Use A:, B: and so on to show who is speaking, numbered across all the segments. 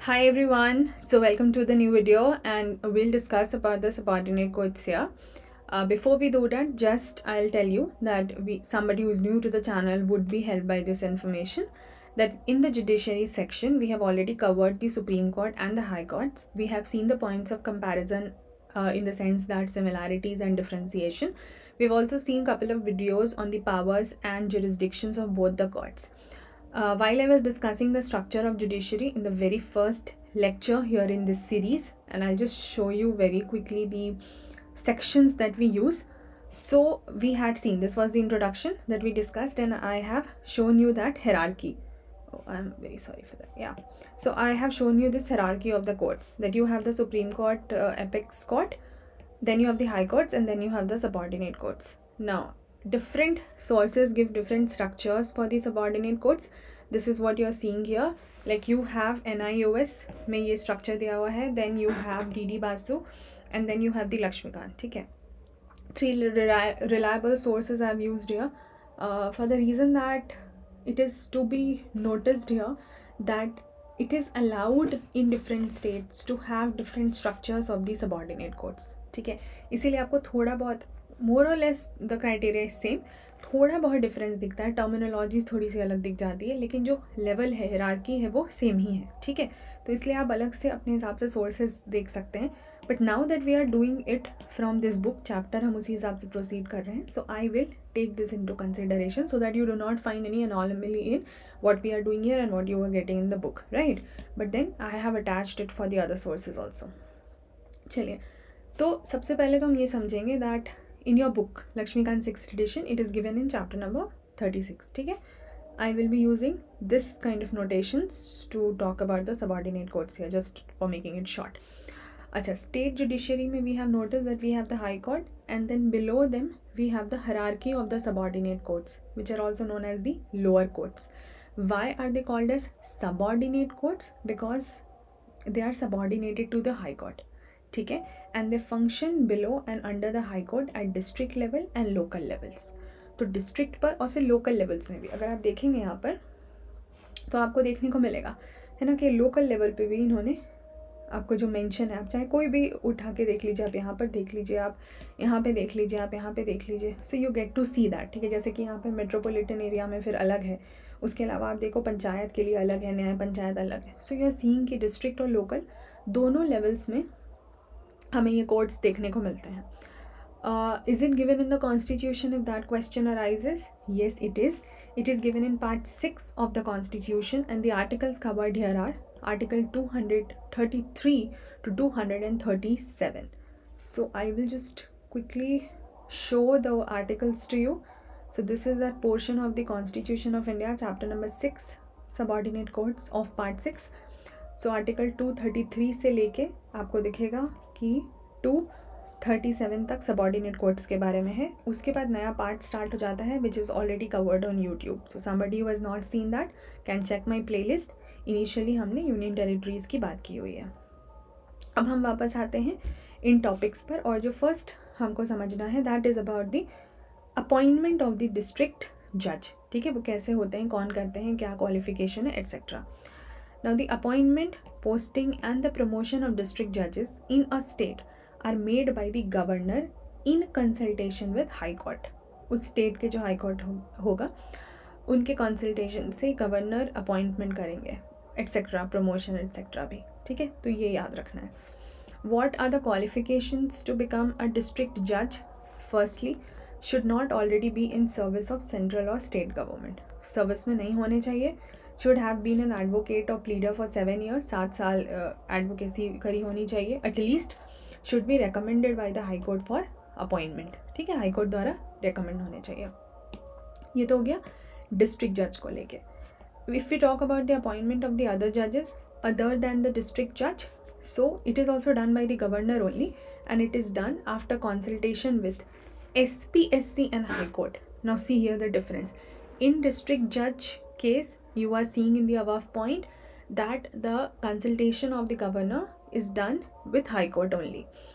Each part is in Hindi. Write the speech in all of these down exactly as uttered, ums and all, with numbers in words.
A: Hi everyone, so welcome to the new video and we'll discuss about the subordinate courts here. Uh, before we do that, just I'll tell you that we somebody who's new to the channel would be helped by this information, that in the judiciary section we have already covered the Supreme Court and the High Courts. We have seen the points of comparison uh, in the sense that similarities and differentiation. We've also seen a couple of videos on the powers and jurisdictions of both the courts. Uh, while I was discussing the structure of judiciary in the very first lecture here in this series, and I'll just show you very quickly the sections that we use. So we had seen, this was the introduction that we discussed, and I have shown you that hierarchy. Oh, I'm very sorry for that. Yeah. So I have shown you this hierarchy of the courts, that you have the Supreme Court, uh, Apex Court, then you have the High Courts, and then you have the subordinate courts. Now, different sources give different structures for the subordinate courts. This is what you're seeing here. Like you have N I O S में ये structure दिया हुआ है, then you have D D Basu, and then you have the Lakshmikant. ठीक है. Three reliable sources I've used here uh, for the reason that it is to be noticed here that it is allowed in different states to have different structures of the subordinate courts. ठीक है, इसीलिए आपको थोड़ा बहुत more or less the criteria is same, थोड़ा बहुत डिफरेंस दिखता है, टर्मिनोलॉजी थोड़ी सी अलग दिख जाती है, लेकिन जो लेवल है, हायरार्की है, वो सेम ही है. ठीक है, तो इसलिए आप अलग से अपने हिसाब से सोर्सेज देख सकते हैं. But now that we are doing it from this book chapter, हम उसी हिसाब से प्रोसीड कर रहे हैं. So I will take this into consideration so that you do not find any anomaly in what we are doing here and what you are getting in the book, right? But then I have attached it for the other sources also. चलिए, तो सबसे पहले तो हम ये समझेंगे that in your book Lakshmikant sixth edition it is given in chapter number thirty-six. ठीक है, I will be using this kind of notations to talk about the subordinate courts here, just for making it short. अच्छा, state judiciary में we have noticed that we have the High Court, and then below them we have the hierarchy of the subordinate courts, which are also known as the lower courts. Why are they called as subordinate courts? Because they are subordinated to the High Court. ठीक है, and they function below and under the High Court at district level and local levels. तो district पर और फिर local levels में भी अगर आप देखेंगे यहाँ पर तो आपको देखने को मिलेगा है ना कि local level पे भी इन्होंने आपको जो मेंशन है, आप चाहे कोई भी उठा के देख लीजिए, आप यहाँ पर देख लीजिए, आप यहाँ पे देख लीजिए, आप यहाँ पे देख लीजिए, so you get to see that. ठीक है, जैसे कि यहाँ पे मेट्रोपॉलिटन एरिया में फिर अलग है, उसके अलावा आप देखो पंचायत के लिए अलग है, न्याय पंचायत अलग है. सो यू आर सीइंग कि डिस्ट्रिक्ट और लोकल दोनों लेवल्स में हमें ये कोर्ट्स देखने को मिलते हैं. Is it given in the constitution if that question arises? Yes it is. It is given in part six of the constitution and the articles covered here are Article two hundred thirty-three to two hundred thirty-seven. So I will just quickly show the articles to you. So this is that portion of the Constitution of India, chapter number six, subordinate courts of part six. So article two thirty-three से लेके आपको दिखेगा कि two thirty-seven तक subordinate courts के बारे में है. उसके बाद नया part start हो जाता है which is already covered on YouTube. So somebody who has not seen that can check my playlist. Initially हमने यूनियन टेरिटरीज़ की बात की हुई है. अब हम वापस आते हैं इन टॉपिक्स पर, और जो फर्स्ट हमको समझना है that is about the appointment of the district जज. ठीक है, वो कैसे होते हैं, कौन करते हैं, क्या क्वालिफिकेशन है, etcetera. Now the appointment, posting and the promotion of district जजेस in a state are made by the governor in consultation with high court. उस स्टेट के जो हाई कोर्ट हो, होगा उनके कंसल्टेशन से गवर्नर अपॉइंटमेंट करेंगे, एट्सेट्रा, प्रमोशन एट्सेट्रा भी. ठीक है, तो ये याद रखना है. What are the qualifications to become a district जज? Firstly, should not already be in service of central और स्टेट गवर्नमेंट. सर्विस में नहीं होने चाहिए. Should have been an advocate और प्लीडर फॉर सेवन ईयर्स. सात साल एडवोकेसी uh, करी होनी चाहिए at least. Should be recommended by the high court for appointment. ठीक है, हाई कोर्ट द्वारा रिकमेंड होने चाहिए. ये तो हो गया डिस्ट्रिक्ट जज को लेके. If we talk about the appointment of the other judges other than the district judge, so it is also done by the governor only, and it is done after consultation with S P S C and High Court. Now see here the difference. In district judge case, you are seeing in the above point that the consultation of the governor is done with High Court only.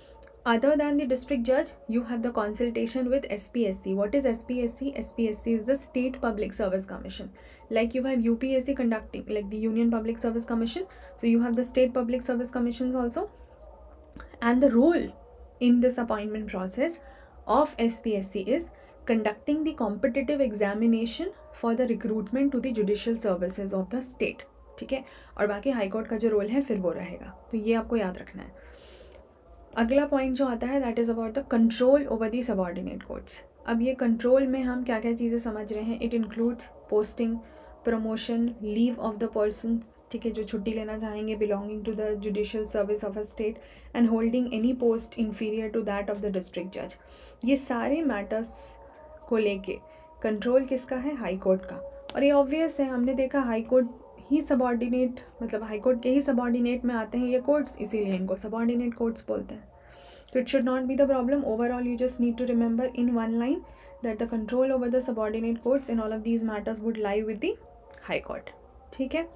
A: Other than the district judge, you have the consultation with S P S C. What is S P S C? S P S C is the State Public Service Commission. Like you have U P S C conducting, like the Union Public Service Commission. So you have the State Public Service Commissions also. And the role in this appointment process of S P S C is conducting the competitive examination for the recruitment to the judicial services of the state. ठीक है, और बाकी हाई कोर्ट का जो रोल है फिर वो रहेगा, तो ये आपको याद रखना है. अगला पॉइंट जो आता है that is about the control over the subordinate courts. अब ये कंट्रोल में हम क्या क्या चीज़ें समझ रहे हैं. It includes posting, promotion, leave of the persons, ठीक है, जो छुट्टी लेना चाहेंगे belonging to the judicial service of a state, and holding any post inferior to that of the district जज. ये सारे मैटर्स को लेके कंट्रोल किसका है? हाई कोर्ट का. और ये ऑब्वियस है, हमने देखा हाई कोर्ट ही सबॉर्डिनेट, मतलब हाई कोर्ट के ही सबॉर्डिनेट में आते हैं ये कोर्ट्स, इसीलिए इनको सबॉर्डिनेट कोर्ट्स बोलते हैं. तो it should not be the problem. Overall you just need to remember in one line that the control over the subordinate courts in all of these matters would lie with the high court. ठीक है,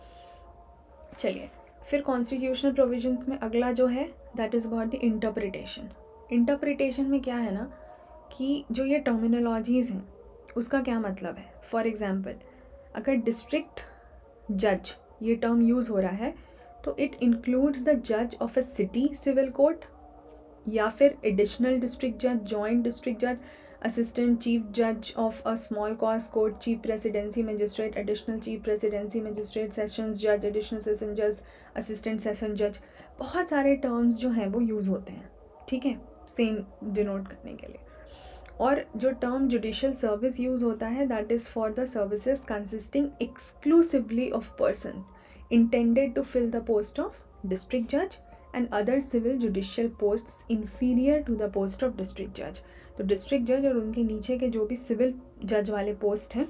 A: चलिए फिर कॉन्स्टिट्यूशनल प्रोविजंस में अगला जो है that is about the interpretation. Interpretation में क्या है ना कि जो ये टर्मिनोलॉजीज़ हैं उसका क्या मतलब है. फॉर एग्जांपल अगर डिस्ट्रिक्ट जज ये टर्म यूज़ हो रहा है तो इट इंक्लूड्स द जज of a city civil court, या फिर एडिशनल डिस्ट्रिक्ट जज, जॉइंट डिस्ट्रिक्ट जज, असिस्टेंट चीफ जज of a small cause court, chief presidency magistrate, additional chief presidency magistrate, sessions जज, एडिशनल सेशन जज, असिस्टेंट सेशन जज. बहुत सारे टर्म्स जो हैं वो यूज़ होते हैं, ठीक है, सेम डिनोट करने के लिए. और जो टर्म जुडिशियल सर्विस यूज़ होता है that is for the services consisting exclusively of persons intended to fill the post of district जज and other civil judicial posts inferior to the post of district जज. तो डिस्ट्रिक्ट जज और उनके नीचे के जो भी सिविल जज वाले पोस्ट हैं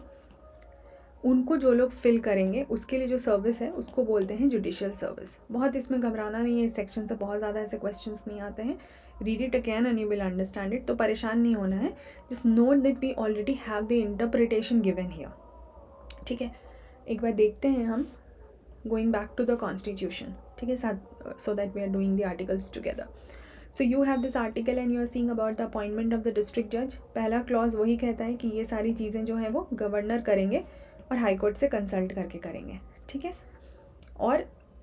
A: उनको जो लोग फिल करेंगे उसके लिए जो सर्विस है उसको बोलते हैं जुडिशियल सर्विस. बहुत इसमें घबराना नहीं है, इस सेक्शन से बहुत ज़्यादा ऐसे क्वेश्चंस नहीं आते हैं. Read it again and you will understand it. तो परेशान नहीं होना है, just note that we already have the interpretation given here. ठीक है, एक बार देखते हैं हम going back to the constitution. ठीक है, साथ so that we are doing the articles together. So you have this article and you are seeing about the appointment of the district जज. पहला क्लॉज वही कहता है कि ये सारी चीज़ें जो हैं वो गवर्नर करेंगे और हाई कोर्ट से कंसल्ट करके करेंगे. ठीक है, और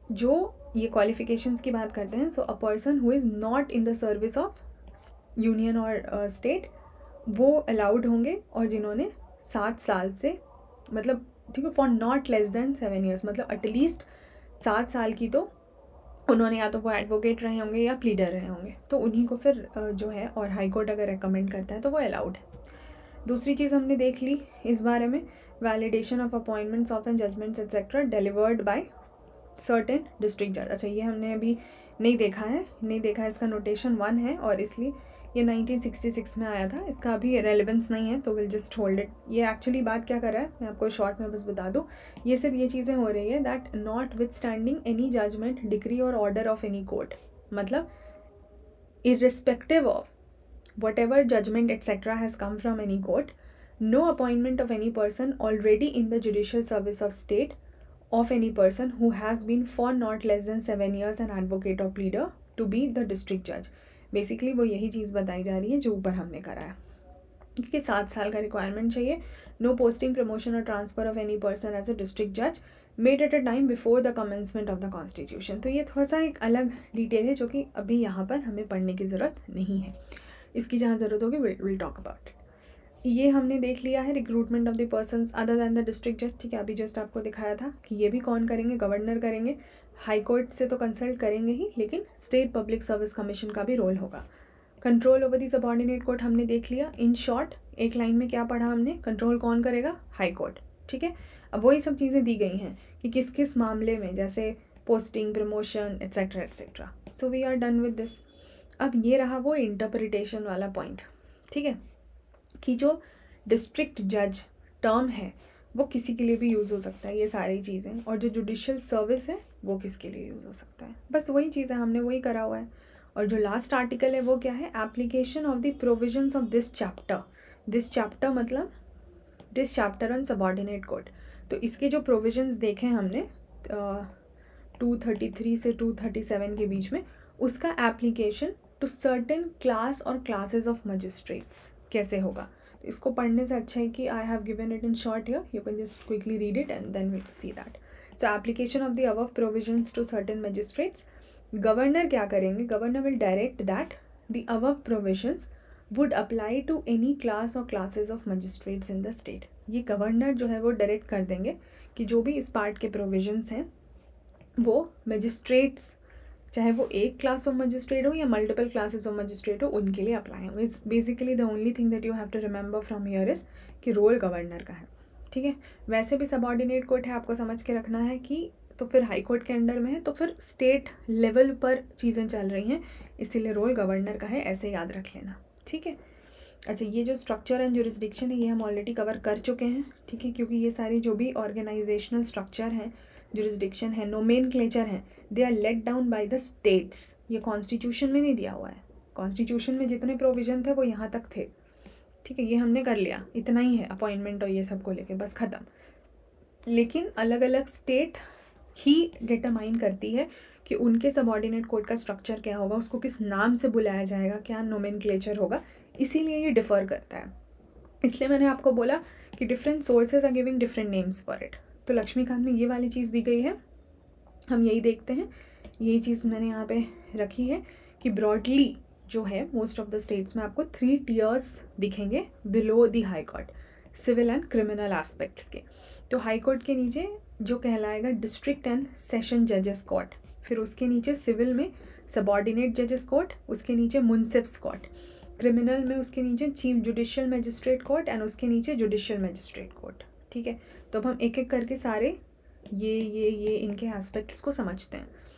A: जो ये क्वालिफिकेशंस की बात करते हैं, so a person who is not in the service of union और स्टेट वो अलाउड होंगे, और जिन्होंने सात साल से मतलब ठीक है for not less than seven years, मतलब एटलीस्ट सात साल की तो उन्होंने या तो वो एडवोकेट रहे होंगे या प्लीडर रहे होंगे, तो उन्हीं को फिर जो है, और हाई कोर्ट अगर रिकमेंड करता है तो वो अलाउड है. दूसरी चीज़ हमने देख ली इस बारे में, validation of appointments of and judgments etcetera delivered by certain district जज. अच्छा, ये हमने अभी नहीं देखा है, नहीं देखा है, इसका नोटेशन वन है और इसलिए ये नाइनटीन सिक्सटी सिक्स में आया था, इसका अभी रेलेवेंस नहीं है, तो विल जस्ट होल्ड इट. ये एक्चुअली बात क्या कर रहा है मैं आपको शॉर्ट में बस बता दूँ. ये सिर्फ ये चीज़ें हो रही है that notwithstanding any judgment, decree और ऑर्डर ऑफ एनी कोर्ट, मतलब irrespective of whatever judgment et cetera has come from any court, no appointment of any person already in the judicial service of state of any person who has been for not less than seven years an advocate or pleader to be the district judge. Basically वो यही चीज़ बताई जा रही है जो ऊपर हमने करा है, क्योंकि सात साल का रिक्वायरमेंट चाहिए. नो पोस्टिंग, प्रमोशन और transfer of any person as a district जज made at a time before the commencement of the constitution. तो ये थोड़ा सा एक अलग डिटेल है जो कि अभी यहाँ पर हमें पढ़ने की ज़रूरत नहीं है, इसकी जहाँ ज़रूरत होगी विल टॉक अबाउट. ये हमने देख लिया है recruitment of the persons other than the district जज. ठीक है, अभी जस्ट आपको दिखाया था कि ये भी कौन करेंगे, गवर्नर करेंगे. हाई कोर्ट से तो कंसल्ट करेंगे ही, लेकिन स्टेट पब्लिक सर्विस कमीशन का भी रोल होगा. Control over the subordinate court हमने देख लिया. इन शॉर्ट एक लाइन में क्या पढ़ा हमने, कंट्रोल कौन करेगा, हाई कोर्ट. ठीक है, अब वही सब चीज़ें दी गई हैं कि किस किस मामले में, जैसे posting, promotion etcetera etcetera. So we are done with this. अब ये रहा वो इंटरप्रिटेशन वाला पॉइंट. ठीक है, कि जो डिस्ट्रिक्ट जज टर्म है वो किसी के लिए भी यूज़ हो सकता है, ये सारी चीज़ें, और जो जुडिशियल सर्विस है वो किसके लिए यूज़ हो सकता है. बस वही चीज़ है, हमने वही करा हुआ है. और जो लास्ट आर्टिकल है वो क्या है, application of the provisions of this chapter. This chapter मतलब this chapter on subordinate court. तो इसके जो प्रोविजंस देखे हमने टू थर्टी थ्री से टू थर्टी सेवन के बीच में, उसका एप्लीकेशन टू सर्टेन क्लास और क्लासेस ऑफ मजिस्ट्रेट्स। कैसे होगा? तो इसको पढ़ने से अच्छा है कि I have given it in short here, you can just quickly read it and then we see that. So application of the above provisions to certain magistrates, governor क्या करेंगे? Governor will direct that the above provisions would apply to any class और classes of magistrates in the state. ये गवर्नर जो है वो डायरेक्ट कर देंगे कि जो भी इस पार्ट के प्रोविजंस हैं वो मजिस्ट्रेट्स, चाहे वो एक क्लास ऑफ मजिस्ट्रेट हो या मल्टीपल क्लासेस ऑफ मजिस्ट्रेट हो, उनके लिए अप्लाई हो। It's basically the only thing that you have to remember from here is कि रोल गवर्नर का है, ठीक है। वैसे भी सबऑर्डिनेट कोर्ट है, आपको समझ के रखना है कि तो फिर हाई कोर्ट के अंडर में है, तो फिर स्टेट लेवल पर चीज़ें चल रही हैं, इसीलिए रोल गवर्नर का है, ऐसे याद रख लेना, ठीक है। अच्छा, ये जो स्ट्रक्चर एंड जुरिस्डिक्शन है ये हम ऑलरेडी कवर कर चुके हैं, ठीक है, क्योंकि ये सारी जो भी ऑर्गेनाइजेशनल स्ट्रक्चर हैं, जुरिस्डिक्शन है, नोमेनक्लेचर है, they are laid down by the states. ये कॉन्स्टिट्यूशन में नहीं दिया हुआ है, कॉन्स्टिट्यूशन में जितने प्रोविजन थे वो यहाँ तक थे, ठीक है, ये हमने कर लिया, इतना ही है अपॉइंटमेंट और ये सब को लेके, बस ख़त्म। लेकिन अलग अलग स्टेट ही डिटरमाइन करती है कि उनके सबऑर्डिनेट कोर्ट का स्ट्रक्चर क्या होगा, उसको किस नाम से बुलाया जाएगा, क्या नोमेनक्लेचर होगा, इसीलिए ये डिफ़र करता है। इसलिए मैंने आपको बोला कि different sources are giving different names for it. तो लक्ष्मीकांत में ये वाली चीज़ दी गई है, हम यही देखते हैं, यही चीज़ मैंने यहाँ पे रखी है कि ब्रॉडली जो है मोस्ट ऑफ द स्टेट्स में आपको थ्री टीयर्स दिखेंगे below the high court, civil and criminal aspects के। तो हाई कोर्ट के नीचे जो कहलाएगा डिस्ट्रिक्ट एंड सेशन जजेस कोर्ट, फिर उसके नीचे सिविल में सबऑर्डिनेट जजेस कोर्ट, उसके नीचे मुंसिफ्स कोर्ट, क्रिमिनल में उसके नीचे chief judicial magistrate court and उसके नीचे जुडिशियल मजिस्ट्रेट कोर्ट, ठीक है। तो अब हम एक एक करके सारे ये ये ये इनके एस्पेक्ट्स को समझते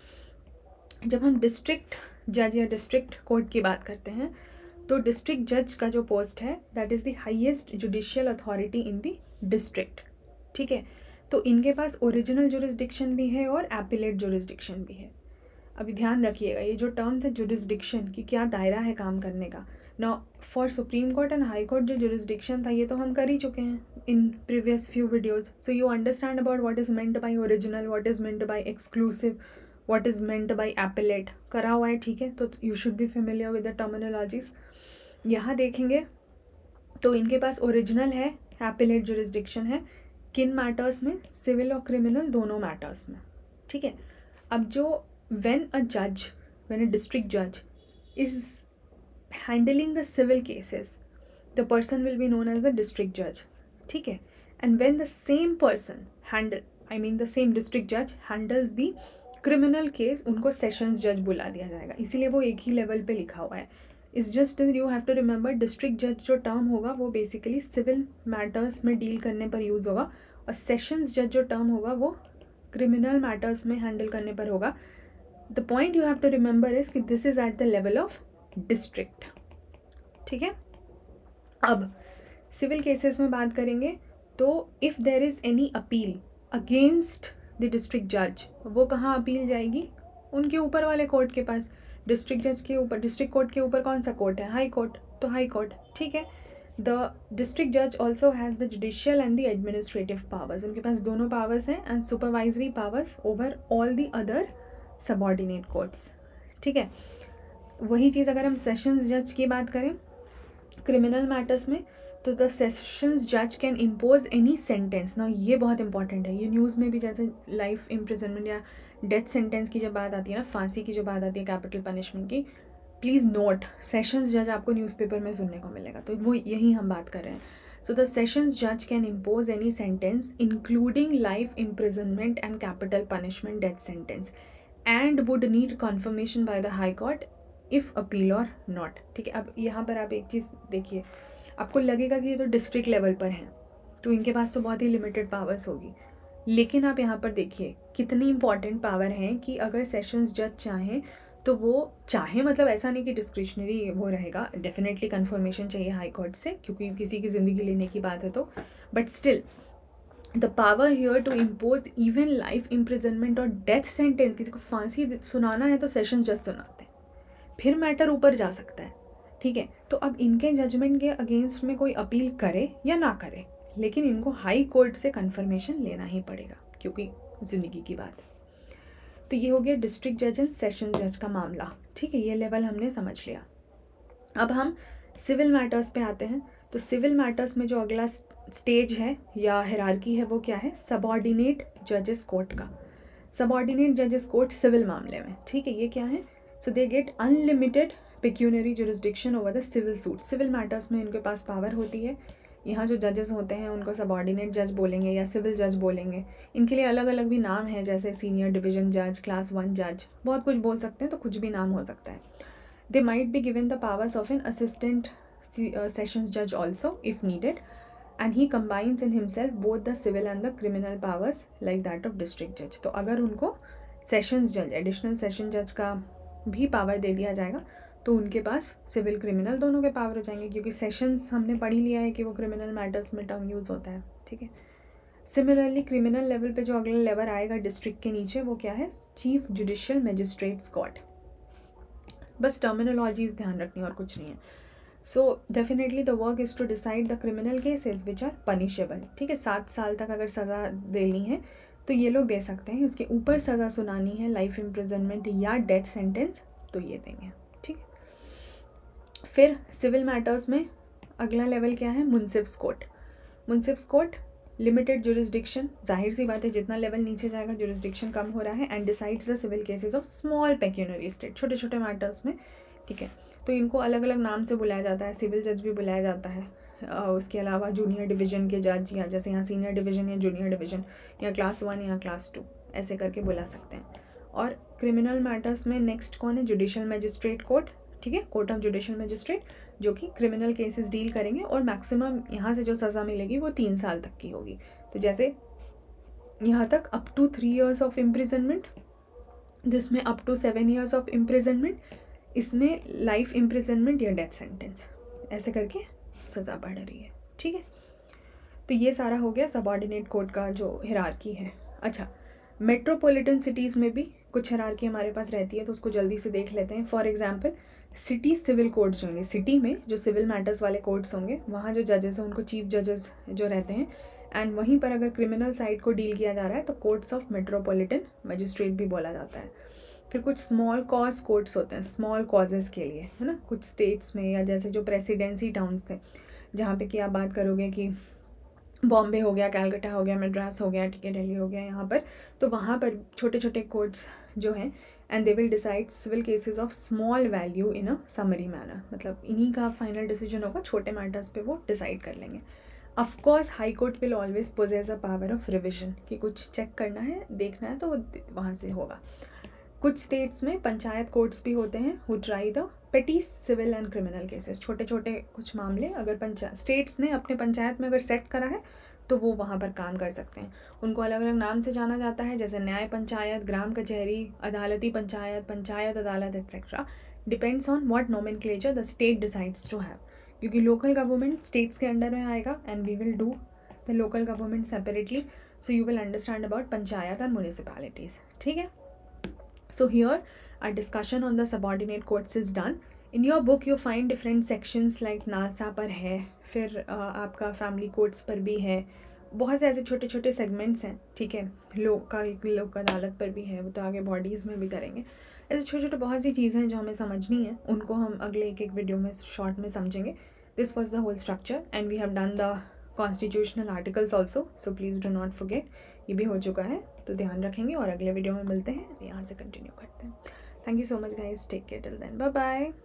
A: हैं। जब हम डिस्ट्रिक्ट जज या डिस्ट्रिक्ट कोर्ट की बात करते हैं तो डिस्ट्रिक्ट जज का जो पोस्ट है that is the highest judicial authority in the district, ठीक है। तो इनके पास ओरिजिनल जुरिस्डिक्शन भी है और एपिलेट जुरिस्डिक्शन भी है। अभी ध्यान रखिएगा ये जो टर्म्स है जुरिस्डिक्शन की, क्या दायरा है काम करने का। Now for supreme court and high court जो जुरिस्डिक्शन था ये तो हम कर ही चुके हैं in previous few videos, so you understand about what is meant by original, what is meant by exclusive, what is meant by appellate, करा हुआ है, ठीक है। तो you should be familiar with the terminologies. यहाँ देखेंगे तो इनके पास ओरिजिनल है, एपिलेट जुरिस्डिक्शन है, किन मैटर्स में, सिविल और क्रिमिनल दोनों मैटर्स में, ठीक है। अब जो व्हेन अ जज, व्हेन अ डिस्ट्रिक्ट जज is handling the civil cases, the person will be known as the district judge, ठीक है। and when the same person handle, I mean the same district judge handles the criminal case, उनको sessions judge बुला दिया जाएगा, इसीलिए वो एक ही लेवल पे लिखा हुआ है। It's just you have to remember district जज जो टर्म होगा वो बेसिकली सिविल मैटर्स में डील करने पर यूज़ होगा, और सेशंस जज जो टर्म होगा वो क्रिमिनल मैटर्स में हैंडल करने पर होगा। The point you have to remember is कि this is at the level of district, ठीक है। अब सिविल केसेस में बात करेंगे तो if there is any appeal against the district जज, वो कहाँ अपील जाएगी, उनके ऊपर वाले कोर्ट के पास। डिस्ट्रिक्ट जज के ऊपर, डिस्ट्रिक्ट कोर्ट के ऊपर कौन सा कोर्ट है, हाई कोर्ट, तो हाई कोर्ट, ठीक है। द डिस्ट्रिक्ट जज also has the judicial and the administrative powers, उनके पास दोनों पावर्स हैं, and supervisory powers over all the other subordinate courts, ठीक है। वही चीज़ अगर हम सेशंस जज की बात करें क्रिमिनल मैटर्स में, तो द सेशंस जज कैन इम्पोज एनी सेंटेंस। ना ये बहुत इंपॉर्टेंट है, ये न्यूज़ में भी जैसे लाइफ इम्प्रिजनमेंट या डेथ सेंटेंस की जब बात आती है ना, फांसी की जो बात आती है कैपिटल पनिशमेंट की, प्लीज़ नोट सेशंस जज आपको न्यूज़पेपर में सुनने को मिलेगा, तो वो यही हम बात कर रहे हैं। सो द सेशंस जज can impose any sentence including life imprisonment and capital punishment death sentence and would need confirmation by the high court if appeal or not, ठीक है। अब यहाँ पर आप एक चीज़ देखिए, आपको लगेगा कि ये तो डिस्ट्रिक्ट लेवल पर हैं तो इनके पास तो बहुत ही लिमिटेड पावर्स होगी, लेकिन आप यहाँ पर देखिए कितनी इंपॉर्टेंट पावर हैं कि अगर सेशंस जज चाहें तो वो चाहे, मतलब ऐसा नहीं कि डिस्क्रिशनरी वो रहेगा, डेफिनेटली कन्फर्मेशन चाहिए हाई कोर्ट से क्योंकि किसी की ज़िंदगी लेने की बात है तो, but still the power here to impose even life imprisonment or death sentence, किसी को फांसी सुनाना है तो सेशंस जज सुनाते हैं, फिर मैटर ऊपर जा सकता है, ठीक है। तो अब इनके जजमेंट के अगेंस्ट में कोई अपील करे या ना करे, लेकिन इनको हाई कोर्ट से कन्फर्मेशन लेना ही पड़ेगा क्योंकि ज़िंदगी की बात है। तो ये हो गया डिस्ट्रिक्ट जज एंड सेशन जज का मामला, ठीक है, ये लेवल हमने समझ लिया। अब हम सिविल मैटर्स पे आते हैं। तो सिविल मैटर्स में जो अगला स्टेज है या हायरार्की है वो क्या है, सबऑर्डिनेट जजेस कोर्ट का। सबऑर्डिनेट जजेस कोर्ट सिविल मामले में, ठीक है, ये क्या है, so they get unlimited pecuniary jurisdiction over the civil suit. Civil matters में इनके पास पावर होती है। यहाँ जो जजेस होते हैं उनको सबऑर्डिनेट जज बोलेंगे या सिविल जज बोलेंगे। इनके लिए अलग अलग भी नाम है, जैसे सीनियर डिवीजन जज, क्लास वन जज, बहुत कुछ बोल सकते हैं, तो कुछ भी नाम हो सकता है। They might be given the powers of an assistant sessions जज also if needed, and he combines in himself both the civil and the criminal powers like that of district जज। तो अगर उनको सेशंस जज, एडिशनल सेशन जज का भी पावर दे दिया जाएगा तो उनके पास सिविल क्रिमिनल दोनों के पावर हो जाएंगे, क्योंकि सेशंस हमने पढ़ ही लिया है कि वो क्रिमिनल मैटर्स में टर्म यूज़ होता है, ठीक है। सिमिलरली क्रिमिनल लेवल पे जो अगला लेवल आएगा डिस्ट्रिक्ट के नीचे, वो क्या है, चीफ जुडिशियल मजिस्ट्रेट्स कोर्ट। बस टर्मिनोलॉजीज ध्यान रखनी और कुछ नहीं है। So definitely the work is to decide the criminal cases which are punishable, ठीक है। सात साल तक अगर सज़ा देनी है तो ये लोग दे सकते हैं, उसके ऊपर सज़ा सुनानी है, लाइफ इम्प्रिजनमेंट या डेथ सेंटेंस, तो ये देंगे, ठीक है। फिर सिविल मैटर्स में अगला लेवल क्या है, munsif's court. Munsif's court limited jurisdiction, जाहिर सी बात है जितना लेवल नीचे जाएगा जुरिस्डिक्शन कम हो रहा है, and decides the civil cases of small pecuniary state, छोटे छोटे मैटर्स में, ठीक है। तो इनको अलग अलग नाम से बुलाया जाता है, सिविल जज भी बुलाया जाता है। उसके अलावा जूनियर डिवीजन के जज, या जैसे यहाँ सीनियर डिवीजन या जूनियर डिवीजन, या क्लास वन या क्लास टू, ऐसे करके बुला सकते हैं। और क्रिमिनल मैटर्स में नेक्स्ट कौन है, जुडिशियल मजिस्ट्रेट कोर्ट, ठीक है, कोर्ट ऑफ जुडिशियल मजिस्ट्रेट, जो कि क्रिमिनल केसेस डील करेंगे, और मैक्सिमम यहाँ से जो सज़ा मिलेगी वो तीन साल तक की होगी। तो जैसे यहाँ तक up to three years of imprisonment, जिसमें up to seven years of imprisonment, इसमें लाइफ इम्प्रिजनमेंट या डेथ सेंटेंस, ऐसे करके सज़ा बढ़ रही है, ठीक है। तो ये सारा हो गया सबऑर्डिनेट कोर्ट का जो हिरार्की है। अच्छा, मेट्रोपॉलिटन सिटीज़ में भी कुछ हिरार्की हमारे पास रहती है, तो उसको जल्दी से देख लेते हैं। For example city civil courts जो होंगे, सिटी में जो सिविल मैटर्स वाले कोर्ट्स होंगे, वहाँ जो जजेस हैं उनको चीफ जजेस जो रहते हैं, एंड वहीं पर अगर क्रिमिनल साइड को डील किया जा रहा है तो कोर्ट्स ऑफ मेट्रोपॉलिटन मजिस्ट्रेट भी बोला जाता है। फिर कुछ स्मॉल कॉज कोर्ट्स होते हैं, स्मॉल कॉजेज़ के लिए, है ना, कुछ स्टेट्स में, या जैसे जो प्रेसिडेंसी टाउन्स थे, जहाँ पे कि आप बात करोगे कि बॉम्बे हो गया, कैलकाटा हो गया, मद्रास हो गया, ठीक है, दिल्ली हो गया, यहाँ पर, तो वहाँ पर छोटे छोटे कोर्ट्स जो हैं, and they will decide civil cases of small value in a summary manner, मतलब इन्हीं का फाइनल डिसीजन होगा, छोटे मैटर्स पे वो डिसाइड कर लेंगे। Of course high court will always possess a power of revision, कि कुछ चेक करना है, देखना है, तो वो वहाँ से होगा। कुछ स्टेट्स में पंचायत कोर्ट्स भी होते हैं, who try the petty civil and criminal cases, छोटे छोटे कुछ मामले अगर पंचायत स्टेट्स ने अपने पंचायत में अगर सेट करा है तो वो वहाँ पर काम कर सकते हैं। उनको अलग अलग नाम से जाना जाता है, जैसे न्याय पंचायत, ग्राम कचहरी, अदालती पंचायत, पंचायत अदालत etcetera, depends on what nomenclature the state decides to have, क्योंकि लोकल गवर्नमेंट स्टेट्स के अंडर में आएगा, and we will do the local government separately, so you will understand about panchayat and municipalities, ठीक है। So here our discussion on the subordinate courts is done. In your book you find different sections like NASA पर है, फिर uh, आपका फैमिली कोर्ट्स पर भी है, बहुत से ऐसे छोटे छोटे सेगमेंट्स हैं, ठीक है। लोक का एक लोक अदालत पर भी है, वो तो आगे बॉडीज़ में भी करेंगे। ऐसे छोटे छोटे बहुत सी चीज़ें हैं जो हमें समझनी है, उनको हम अगले एक एक वीडियो में शॉर्ट में समझेंगे। This was the whole structure and we have done the constitutional articles also, so please do not forget, ये भी हो चुका है, तो ध्यान रखेंगे और अगले वीडियो में मिलते हैं, यहाँ से कंटिन्यू करते हैं। Thank you so much guys, take care till then, bye bye.